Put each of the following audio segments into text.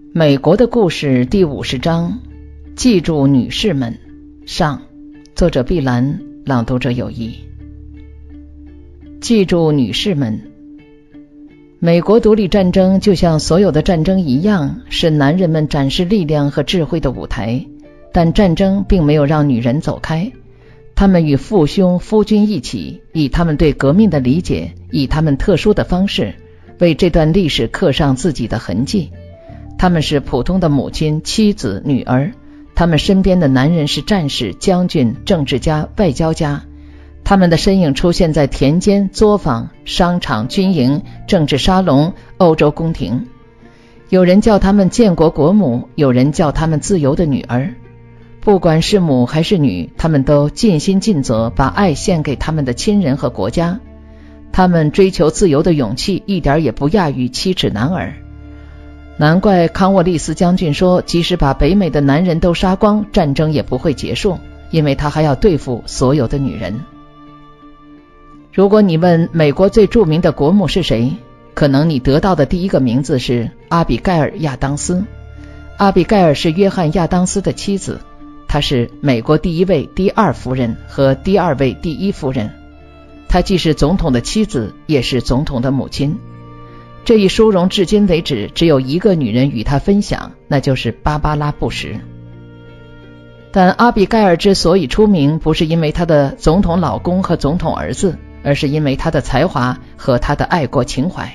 美国的故事第50章，记住女士们，上。作者毕兰，朗读者有意。记住女士们，美国独立战争就像所有的战争一样，是男人们展示力量和智慧的舞台，但战争并没有让女人走开。他们与父兄夫君一起，以他们对革命的理解，以他们特殊的方式，为这段历史刻上自己的痕迹。他们是普通的母亲、妻子、女儿，他们身边的男人是战士、将军、政治家、外交家，他们的身影出现在田间、作坊、商场、军营、政治沙龙、欧洲宫廷。有人叫他们建国国母，有人叫他们自由的女儿。不管是母还是女，他们都尽心尽责，把爱献给他们的亲人和国家。他们追求自由的勇气一点也不亚于七尺男儿。难怪康沃利斯将军说，即使把北美的男人都杀光，战争也不会结束，因为他还要对付所有的女人。如果你问美国最著名的国母是谁，可能你得到的第一个名字是阿比盖尔·亚当斯。阿比盖尔是约翰·亚当斯的妻子，她是美国第一位第二夫人和第二位第一夫人。她既是总统的妻子，也是总统的母亲。这一殊荣至今为止只有一个女人与她分享，那就是芭芭拉·布什。但阿比盖尔之所以出名，不是因为她的总统老公和总统儿子，而是因为她的才华和她的爱国情怀。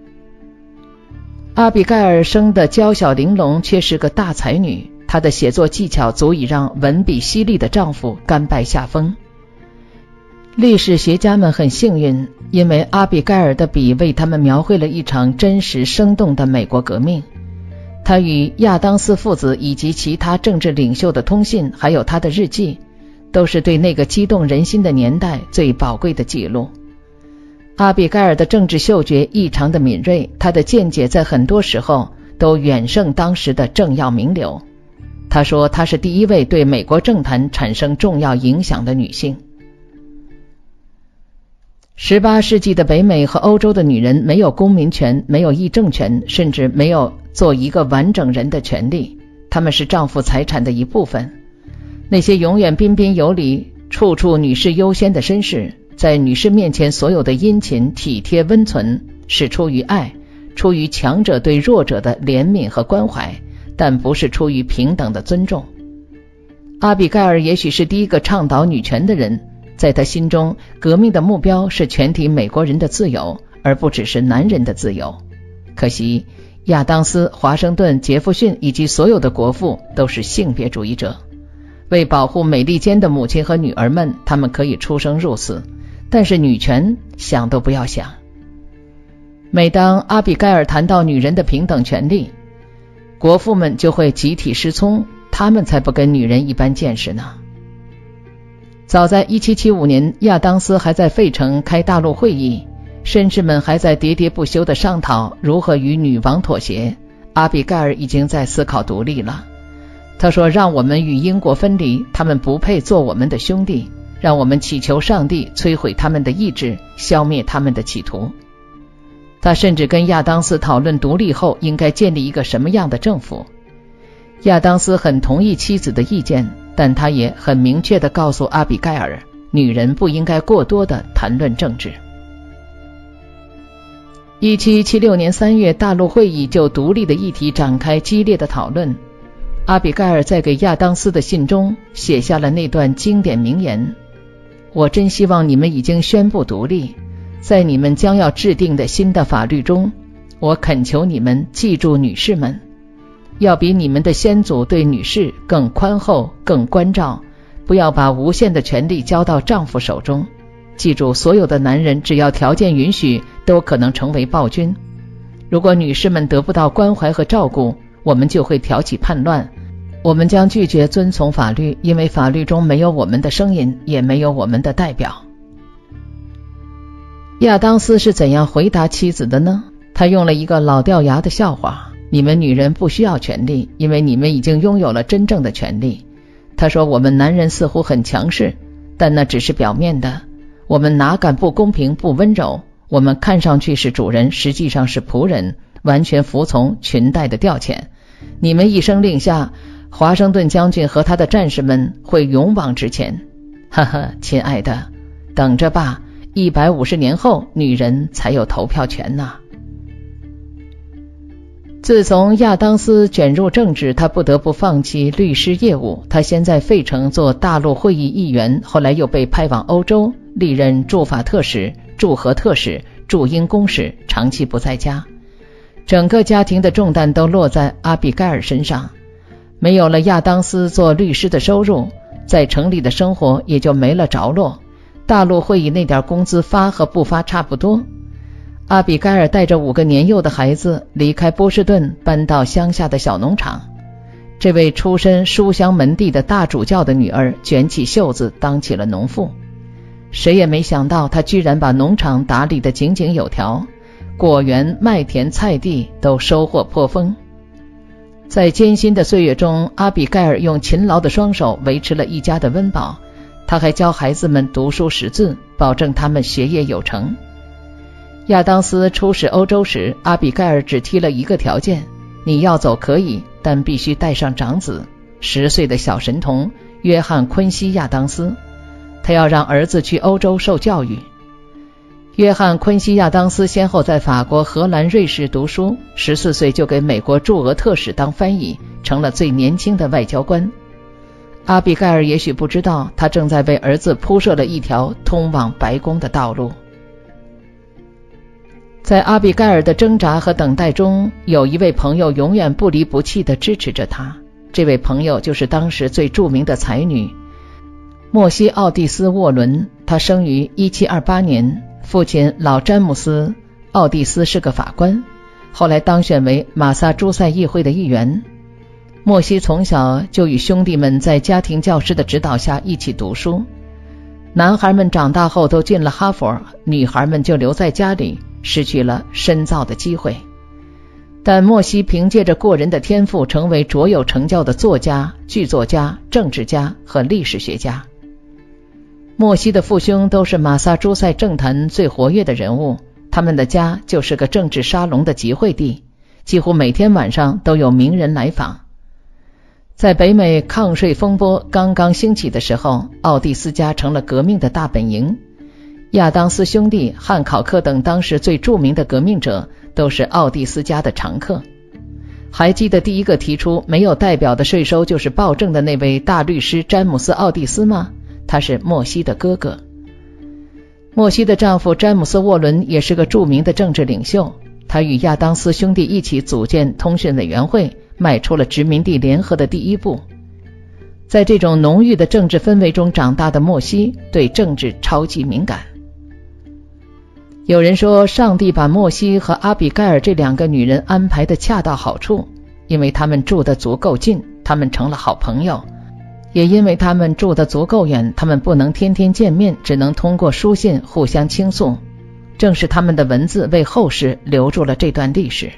阿比盖尔生得娇小玲珑，却是个大才女，她的写作技巧足以让文笔犀利的丈夫甘拜下风。历史学家们很幸运，因为阿比盖尔的笔为他们描绘了一场真实生动的美国革命。他与亚当斯父子以及其他政治领袖的通信，还有他的日记，都是对那个激动人心的年代最宝贵的记录。阿比盖尔的政治嗅觉异常的敏锐，他的见解在很多时候都远胜当时的政要名流。他说她是第一位对美国政坛产生重要影响的女性。18世纪的北美和欧洲的女人没有公民权，没有议政权，甚至没有做一个完整人的权利，她们是丈夫财产的一部分。那些永远彬彬有礼、处处女士优先的绅士，在女士面前所有的殷勤、体贴、温存，是出于爱，出于强者对弱者的怜悯和关怀，但不是出于平等的尊重。阿比盖尔也许是第一个倡导女权的人，在他心中，革命的目标是全体美国人的自由，而不只是男人的自由。可惜亚当斯、华盛顿、杰弗逊以及所有的国父都是性别主义者。为保护美利坚的母亲和女儿们，他们可以出生入死，但是女权想都不要想。每当阿比盖尔谈到女人的平等权利，国父们就会集体失聪，他们才不跟女人一般见识呢。早在1775年，亚当斯还在费城开大陆会议，绅士们还在喋喋不休地商讨如何与女王妥协，阿比盖尔已经在思考独立了。他说，让我们与英国分离，他们不配做我们的兄弟，让我们祈求上帝摧毁他们的意志，消灭他们的企图。他甚至跟亚当斯讨论独立后应该建立一个什么样的政府。亚当斯很同意妻子的意见，但他也很明确地告诉阿比盖尔，女人不应该过多地谈论政治。1776年3月，大陆会议就独立的议题展开激烈的讨论。阿比盖尔在给亚当斯的信中写下了那段经典名言：我真希望你们已经宣布独立，在你们将要制定的新的法律中，我恳求你们记住女士们，要比你们的先祖对女士更宽厚、更关照，不要把无限的权力交到丈夫手中。记住，所有的男人只要条件允许，都可能成为暴君。如果女士们得不到关怀和照顾，我们就会挑起叛乱。我们将拒绝遵从法律，因为法律中没有我们的声音，也没有我们的代表。亚当斯是怎样回答妻子的呢？他用了一个老掉牙的笑话：你们女人不需要权利，因为你们已经拥有了真正的权利。他说，我们男人似乎很强势，但那只是表面的，我们哪敢不公平不温柔？我们看上去是主人，实际上是仆人，完全服从裙带的调遣。 你们一声令下，华盛顿将军和他的战士们会勇往直前。哈哈，亲爱的，等着吧，150年后女人才有投票权呐。自从亚当斯卷入政治，他不得不放弃律师业务。他先在费城做大陆会议议员，后来又被派往欧洲，历任驻法特使、驻荷特使、驻英公使，长期不在家。整个家庭的重担都落在阿比盖尔身上。没有了亚当斯做律师的收入，在城里的生活也就没了着落。大陆会议那点工资发和不发差不多。阿比盖尔带着5个年幼的孩子离开波士顿，搬到乡下的小农场。这位出身书香门第的大主教的女儿卷起袖子当起了农妇。谁也没想到她居然把农场打理得井井有条，果园、麦田、菜地都收获颇丰。在艰辛的岁月中，阿比盖尔用勤劳的双手维持了一家的温饱。他还教孩子们读书识字，保证他们学业有成。亚当斯出使欧洲时，阿比盖尔只提了一个条件：你要走可以，但必须带上长子，10岁的小神童约翰·昆西亚当斯。他要让儿子去欧洲受教育。约翰·昆西亚当斯先后在法国、荷兰、瑞士读书，14岁就给美国驻俄特使当翻译，成了最年轻的外交官。阿比盖尔也许不知道，他正在为儿子铺设了一条通往白宫的道路。在阿比盖尔的挣扎和等待中，有一位朋友永远不离不弃地支持着他。这位朋友就是当时最著名的才女莫西·奥蒂斯·沃伦。她生于1728年，父亲老詹姆斯·奥蒂斯是个法官，后来当选为马萨诸塞议会的议员。莫西从小就与兄弟们在家庭教师的指导下一起读书。男孩们长大后都进了哈佛，女孩们就留在家里，失去了深造的机会。但莫西凭借着过人的天赋，成为卓有成就的作家、剧作家、政治家和历史学家。莫西的父兄都是马萨诸塞政坛最活跃的人物，他们的家就是个政治沙龙的集会地，几乎每天晚上都有名人来访。在北美抗税风波刚刚兴起的时候，奥蒂斯家成了革命的大本营。亚当斯兄弟、汉考克等当时最著名的革命者都是奥蒂斯家的常客。还记得第一个提出没有代表的税收就是暴政的那位大律师詹姆斯·奥蒂斯吗？他是莫西的哥哥。莫西的丈夫詹姆斯·沃伦也是个著名的政治领袖，他与亚当斯兄弟一起组建通讯委员会，迈出了殖民地联合的第一步。在这种浓郁的政治氛围中长大的莫西对政治超级敏感。有人说，上帝把莫西和阿比盖尔这2个女人安排得恰到好处，因为她们住得足够近，她们成了好朋友；也因为她们住得足够远，她们不能天天见面，只能通过书信互相倾诉。正是他们的文字为后世留住了这段历史。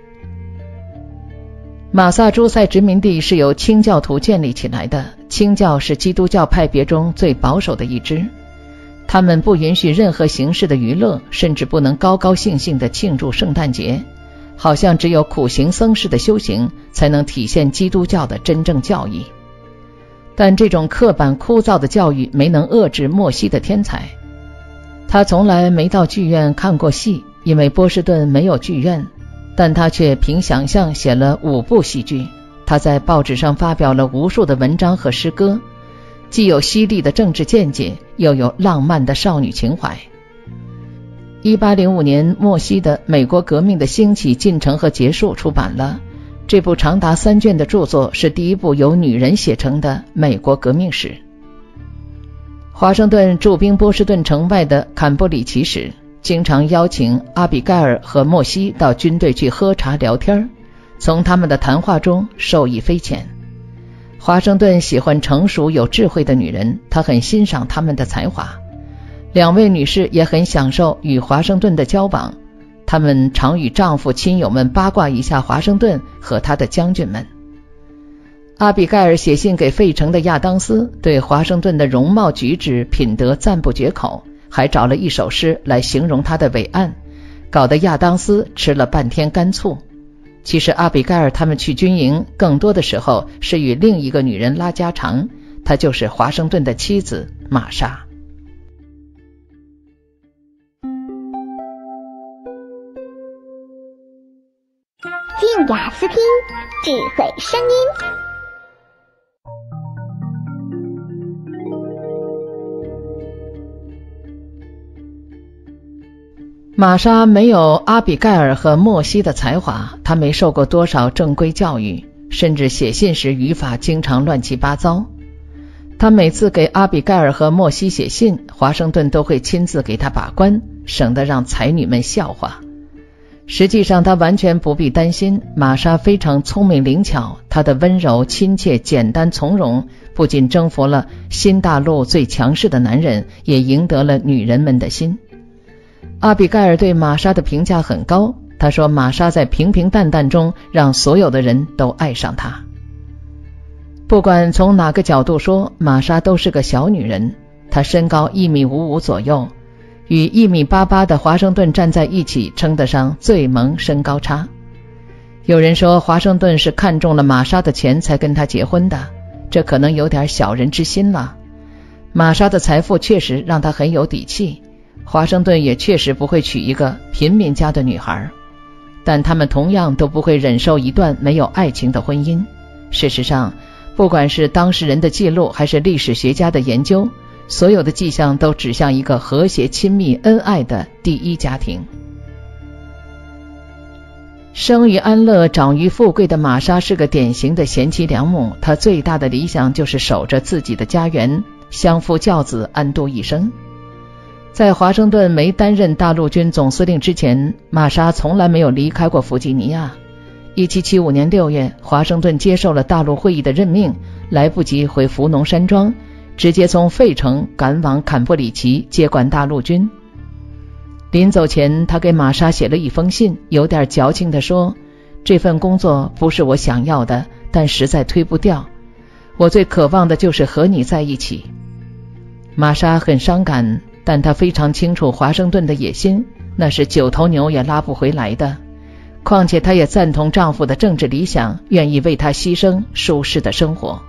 马萨诸塞殖民地是由清教徒建立起来的，清教是基督教派别中最保守的一支。他们不允许任何形式的娱乐，甚至不能高高兴兴地庆祝圣诞节，好像只有苦行僧式的修行才能体现基督教的真正教义。但这种刻板枯燥的教育没能遏制莫西的天才。他从来没到剧院看过戏，因为波士顿没有剧院，但他却凭想象写了5部戏剧。他在报纸上发表了无数的文章和诗歌，既有犀利的政治见解，又有浪漫的少女情怀。1805年，莫西的《美国革命的兴起、进程和结束》出版了。这部长达3卷的著作是第一部由女人写成的美国革命史。华盛顿驻兵波士顿城外的坎布里奇时，经常邀请阿比盖尔和莫西到军队去喝茶聊天，从他们的谈话中受益匪浅。华盛顿喜欢成熟有智慧的女人，他很欣赏她们的才华。2位女士也很享受与华盛顿的交往，她们常与丈夫亲友们八卦一下华盛顿和他的将军们。阿比盖尔写信给费城的亚当斯，对华盛顿的容貌举止品德赞不绝口，还找了一首诗来形容他的伟岸，搞得亚当斯吃了半天干醋。 其实阿比盖尔他们去军营更多的时候是与另一个女人拉家常，她就是华盛顿的妻子玛莎。 静雅思听，智慧声音。 玛莎没有阿比盖尔和莫西的才华，她没受过多少正规教育，甚至写信时语法经常乱七八糟。她每次给阿比盖尔和莫西写信，华盛顿都会亲自给她把关，省得让才女们笑话。实际上她完全不必担心，玛莎非常聪明灵巧，她的温柔亲切简单从容不仅征服了新大陆最强势的男人，也赢得了女人们的心。阿比盖尔对玛莎的评价很高，他说玛莎在平平淡淡中让所有的人都爱上她。不管从哪个角度说，玛莎都是个小女人，她身高1.55米左右，与1.88米的华盛顿站在一起，称得上最萌身高差。有人说华盛顿是看中了玛莎的钱才跟她结婚的，这可能有点小人之心了。玛莎的财富确实让她很有底气，华盛顿也确实不会娶一个贫民家的女孩，但他们同样都不会忍受一段没有爱情的婚姻。事实上，不管是当事人的记录还是历史学家的研究，所有的迹象都指向一个和谐亲密恩爱的第一家庭。生于安乐长于富贵的玛莎是个典型的贤妻良母，她最大的理想就是守着自己的家园，相夫教子，安度一生。在华盛顿没担任大陆军总司令之前，玛莎从来没有离开过弗吉尼亚。1775年6月，华盛顿接受了大陆会议的任命，来不及回福农山庄，直接从费城赶往坎布里奇接管大陆军。临走前，他给玛莎写了一封信，有点矫情地说，这份工作不是我想要的，但实在推不掉，我最渴望的就是和你在一起。玛莎很伤感，但她非常清楚华盛顿的野心，那是9头牛也拉不回来的。况且她也赞同丈夫的政治理想，愿意为他牺牲舒适的生活。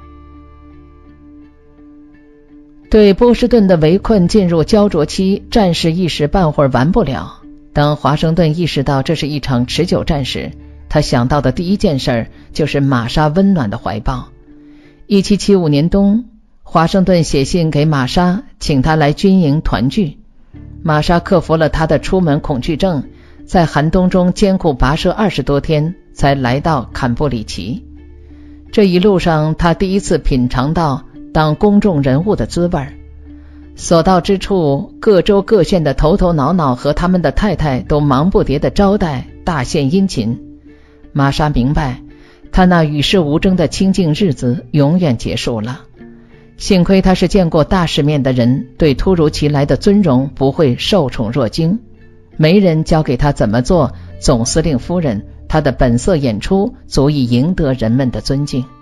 对波士顿的围困进入焦灼期，战事一时半会儿完不了。当华盛顿意识到这是一场持久战时，他想到的第一件事就是玛莎温暖的怀抱。1775年冬，华盛顿写信给玛莎，请她来军营团聚。玛莎克服了她的出门恐惧症，在寒冬中艰苦跋涉20多天，才来到坎布里奇。这一路上，她第一次品尝到当公众人物的滋味。所到之处，各州各县的头头脑脑和他们的太太都忙不迭地招待，大献殷勤。玛莎明白，她那与世无争的清静日子永远结束了。幸亏他是见过大世面的人，对突如其来的尊荣不会受宠若惊。没人教给他怎么做总司令夫人，他的本色演出足以赢得人们的尊敬。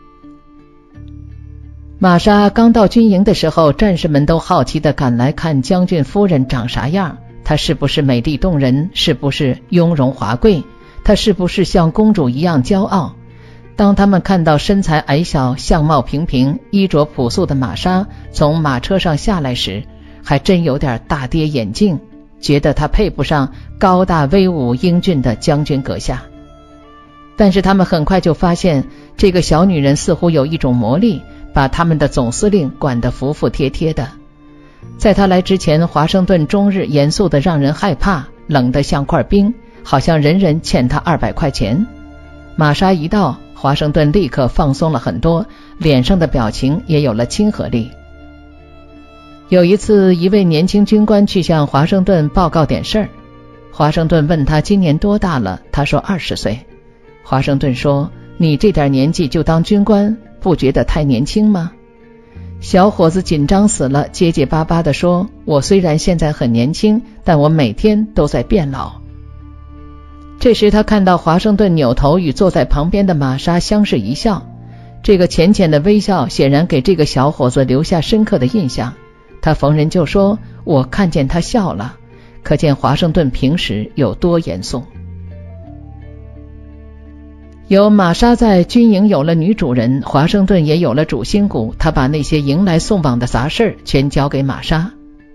玛莎刚到军营的时候，战士们都好奇地赶来看将军夫人长啥样，她是不是美丽动人，是不是雍容华贵，她是不是像公主一样骄傲。当他们看到身材矮小、相貌平平、衣着朴素的玛莎从马车上下来时，还真有点大跌眼镜，觉得她配不上高大威武英俊的将军阁下。但是他们很快就发现，这个小女人似乎有一种魔力，把他们的总司令管得服服帖帖的。在她来之前，华盛顿终日严肃得让人害怕，冷得像块冰，好像人人欠他200块钱。玛莎一到，华盛顿立刻放松了很多，脸上的表情也有了亲和力。有一次，一位年轻军官去向华盛顿报告点事儿。华盛顿问他今年多大了，他说20岁。华盛顿说，你这点年纪就当军官，不觉得太年轻吗？小伙子紧张死了，结结巴巴地说，我虽然现在很年轻，但我每天都在变老。这时他看到华盛顿扭头与坐在旁边的玛莎相视一笑，这个浅浅的微笑显然给这个小伙子留下深刻的印象。他逢人就说，我看见他笑了，可见华盛顿平时有多严肃。 有玛莎在军营有了女主人，华盛顿也有了主心骨，他把那些迎来送往的杂事全交给玛莎。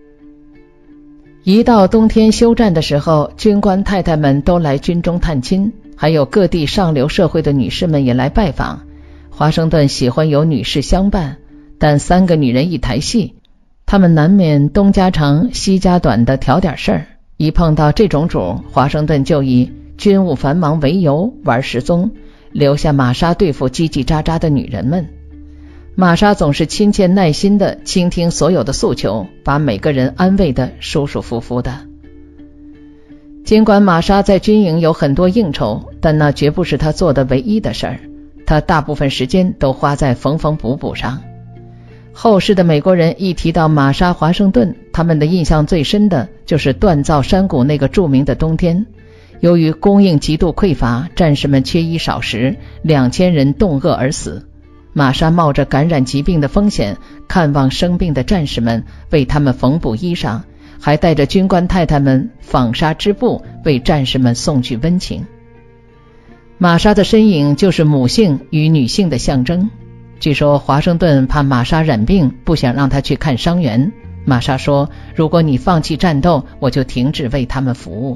一到冬天休战的时候，军官太太们都来军中探亲，还有各地上流社会的女士们也来拜访。华盛顿喜欢有女士相伴，但3个女人一台戏，他们难免东家长西家短的挑点事儿。一碰到这种主，华盛顿就以军务繁忙为由玩失踪，留下玛莎对付叽叽喳喳的女人们。玛莎总是亲切耐心地倾听所有的诉求，把每个人安慰得舒舒服服的。尽管玛莎在军营有很多应酬，但那绝不是她做的唯一的事儿，她大部分时间都花在缝缝补补上。后世的美国人一提到玛莎·华盛顿，他们的印象最深的就是锻造山谷那个著名的冬天。由于供应极度匮乏，战士们缺衣少食，2000人冻饿而死。玛莎冒着感染疾病的风险，看望生病的战士们，为他们缝补衣裳，还带着军官太太们纺纱织布，为战士们送去温情。玛莎的身影就是母性与女性的象征。据说华盛顿怕玛莎染病，不想让她去看伤员。玛莎说，如果你放弃战斗，我就停止为他们服务。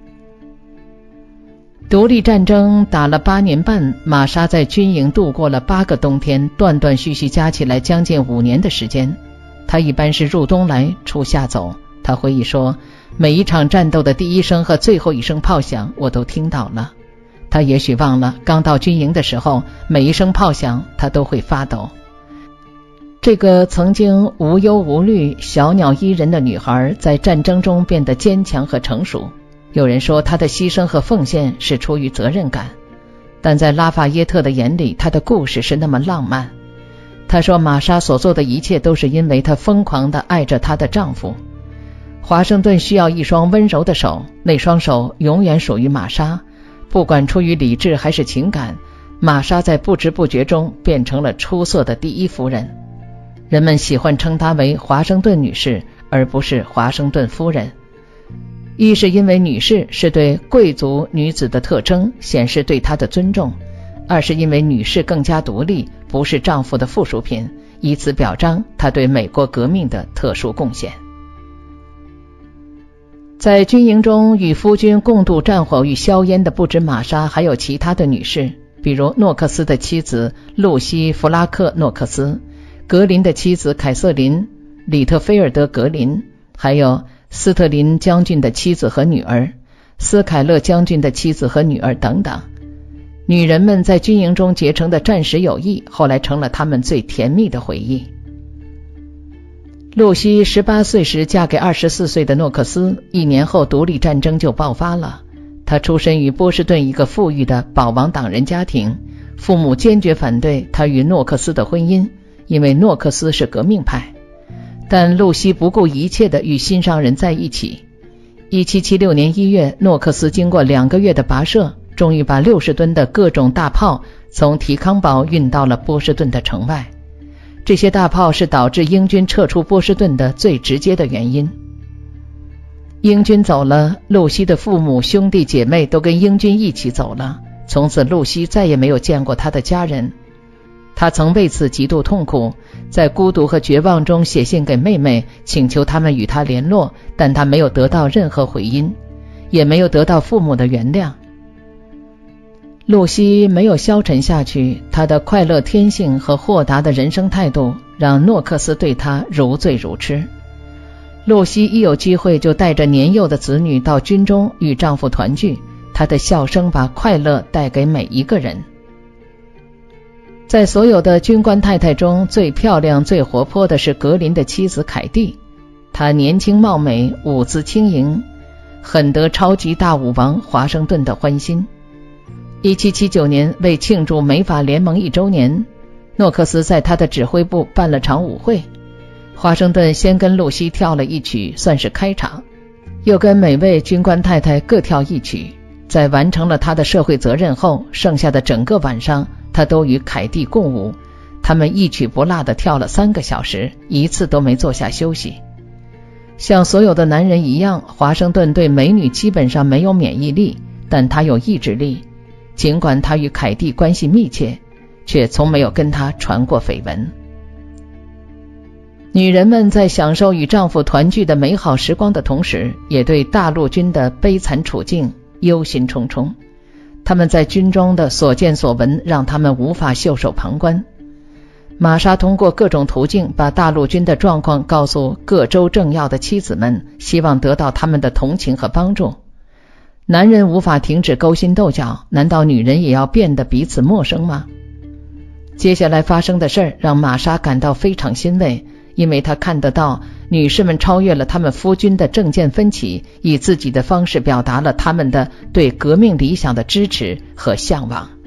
独立战争打了8年半，玛莎在军营度过了8个冬天，断断续续加起来将近5年的时间。她一般是入冬来，初夏走。她回忆说，每一场战斗的第一声和最后一声炮响，我都听到了。她也许忘了，刚到军营的时候，每一声炮响，她都会发抖。这个曾经无忧无虑、小鸟依人的女孩，在战争中变得坚强和成熟。有人说她的牺牲和奉献是出于责任感，但在拉法耶特的眼里，她的故事是那么浪漫。她说玛莎所做的一切都是因为她疯狂地爱着她的丈夫。华盛顿需要一双温柔的手，那双手永远属于玛莎。不管出于理智还是情感，玛莎在不知不觉中变成了出色的第一夫人。人们喜欢称她为华盛顿女士，而不是华盛顿夫人。一是因为女士是对贵族女子的特征，显示对她的尊重；二是因为女士更加独立，不是丈夫的附属品，以此表彰她对美国革命的特殊贡献。在军营中与夫君共度战火与硝烟的不止玛莎，还有其他的女士，比如诺克斯的妻子露西·弗拉克诺克斯，格林的妻子凯瑟琳·里特菲尔德格林，还有斯特林将军的妻子和女儿，斯凯勒将军的妻子和女儿等等。女人们在军营中结成的战时友谊，后来成了她们最甜蜜的回忆。露西18岁时嫁给24岁的诺克斯，1年后独立战争就爆发了。她出身于波士顿一个富裕的保王党人家庭，父母坚决反对她与诺克斯的婚姻，因为诺克斯是革命派。但露西不顾一切地与心上人在一起。1776年1月，诺克斯经过2个月的跋涉，终于把60吨的各种大炮从提康堡运到了波士顿的城外。这些大炮是导致英军撤出波士顿的最直接的原因。英军走了，露西的父母、兄弟姐妹都跟英军一起走了，从此露西再也没有见过她的家人。他曾为此极度痛苦，在孤独和绝望中写信给妹妹，请求他们与他联络，但他没有得到任何回音，也没有得到父母的原谅。露西没有消沉下去，她的快乐天性和豁达的人生态度让诺克斯对她如醉如痴。露西一有机会就带着年幼的子女到军中与丈夫团聚，她的笑声把快乐带给每一个人。在所有的军官太太中，最漂亮最活泼的是格林的妻子凯蒂。她年轻貌美，舞姿轻盈，很得超级大舞王华盛顿的欢心。1779年，为庆祝美法联盟1周年，诺克斯在他的指挥部办了场舞会。华盛顿先跟露西跳了一曲，算是开场，又跟每位军官太太各跳一曲。在完成了他的社会责任后，剩下的整个晚上他都与凯蒂共舞，他们一曲不落地跳了3个小时，一次都没坐下休息。像所有的男人一样，华盛顿对美女基本上没有免疫力，但他有意志力。 尽管他与凯蒂关系密切，却从没有跟他传过绯闻。女人们在享受与丈夫团聚的美好时光的同时，也对大陆军的悲惨处境忧心忡忡。他们在军中的所见所闻让他们无法袖手旁观。玛莎通过各种途径把大陆军的状况告诉各州政要的妻子们，希望得到他们的同情和帮助。男人无法停止勾心斗角，难道女人也要变得彼此陌生吗？接下来发生的事儿让玛莎感到非常欣慰，因为她看得到女士们超越了他们夫君的政见分歧，以自己的方式表达了他们的对革命理想的支持和向往。